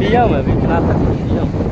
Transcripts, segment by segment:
लिया हूँ मैं अभी बना सकता लिया हूँ।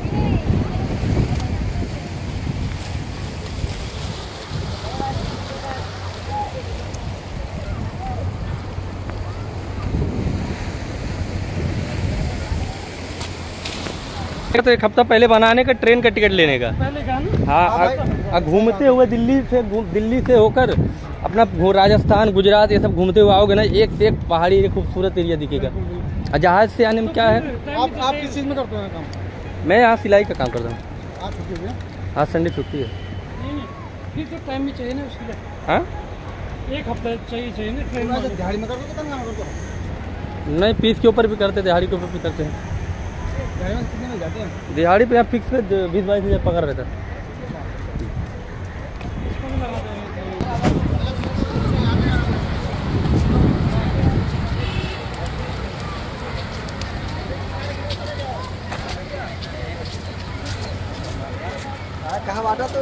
तो एक हफ्ता पहले बनाने का, ट्रेन का टिकट लेने का पहले का ना। हाँ, घूमते हुए दिल्ली से होकर अपना राजस्थान गुजरात ये सब घूमते हुए आओगे ना, एक से एक पहाड़ी एक खूबसूरत एरिया दिखेगा। जहाज से आने में क्या है। आप किस चीज़ में करते हो काम? मैं यहाँ सिलाई का काम करता हूँ। आज छुट्टी है? आज संडे छुट्टी है। नहीं, फिर तो टाइम भी चाहिए ना उसके लिए। हाँ, एक हफ्ता चाहिए ना ट्रेन में। दिहाड़ी में करते हो कितना करते हो? नहीं, पीस के ऊपर भी करते, दिहाड़ी के ऊपर भी करते हैं। दिहाड़ी में कितने में जाते हैं? दिहाड़ी पे यहाँ फिक्स में 20-22 हज़ार पकड़ रहता है। कहाँ बांटा तू?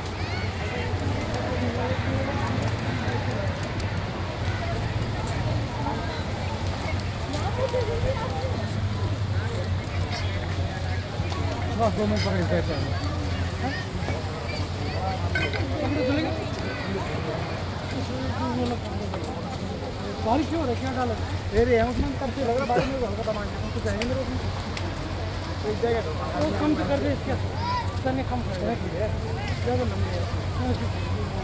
बस 2 मिनट पकड़ के बारिश क्यों हो रही है? क्या डाला? अरे उसमें करते लग रहा बारिश में हल्का टमाटर कुछ है मेरे उसमें एक जगह कम तो कर दे इसके तने कम कर दे ज़्यादा लंबी है।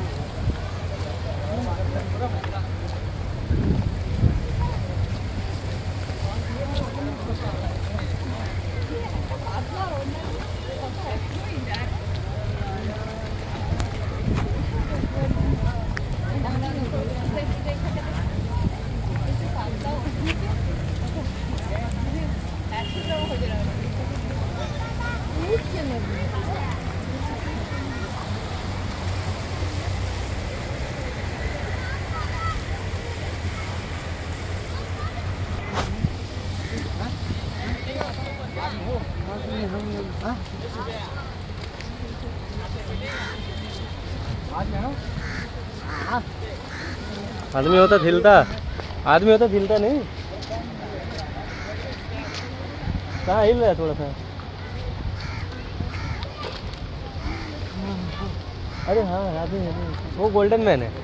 आदमी होता हिलता, आदमी होता हिलता नहीं। कहाँ हिल रहा है थोड़ा सा? अरे हाँ, आदमी वो गोल्डन मैन है।